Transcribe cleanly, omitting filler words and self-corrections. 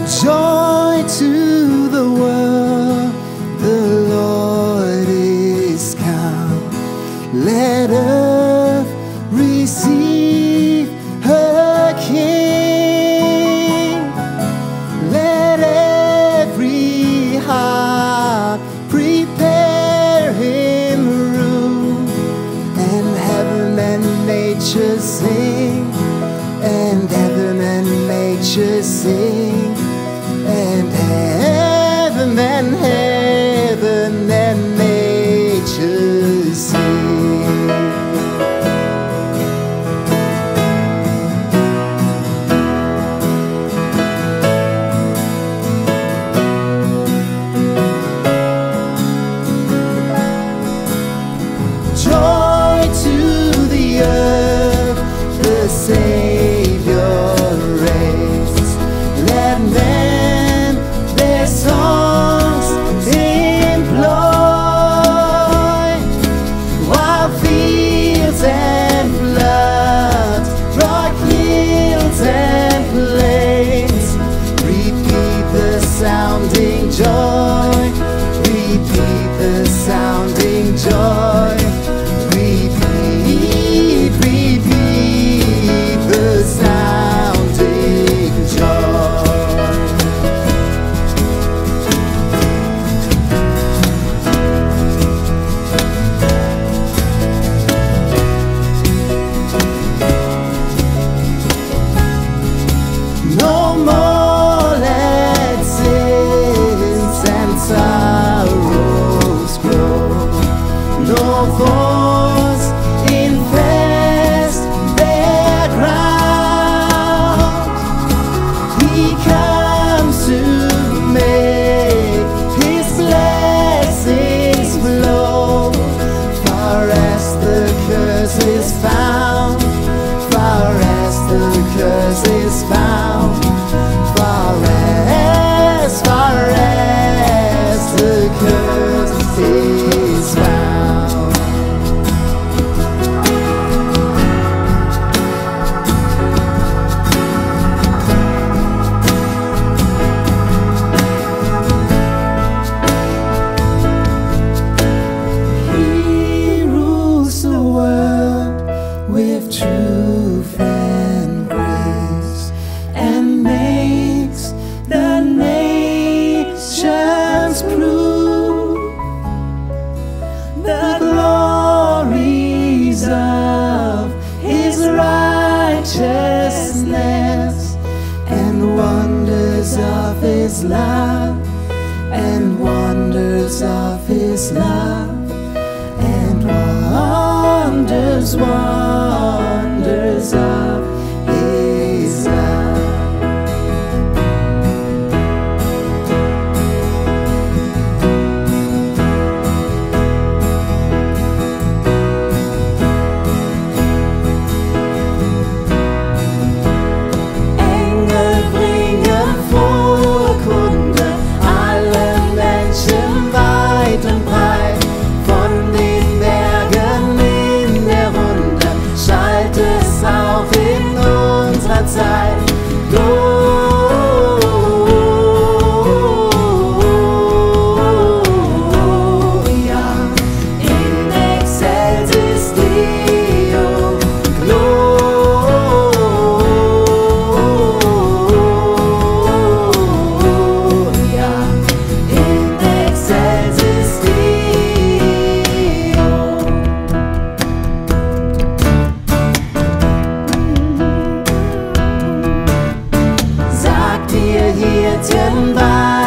Joy to the world, the Lord is come. Let earth receive her King. Let every heart prepare him room, and heaven and nature sing, and heaven and nature sing, and heaven and nature sing. Joy to the earth, the Savior reigns. Let men their songs employ, while fields and floods, rock hills and plains, repeat the sounding joy, repeat the sounding joy, repeat, repeat the sounding joy. No more let sins and sorrows grow. No thorns infest their ground. He comes to make his blessings flow. Far as the curse is found, far as the curse is found, far as the curse is found. He rules the world with truth and grace, and makes the nations prove the glories of his righteousness, and wonders of his love, and wonders of his love, and wonders, wonders of his love. Engel bringen Vorkunde, alle Menschen weit und breit, von den Bergen in der Runde, schallt es auf in unserer Zeit. Gloria in excelsis Deo, Gloria in excelsis Deo. Sagt ihr Hirten bei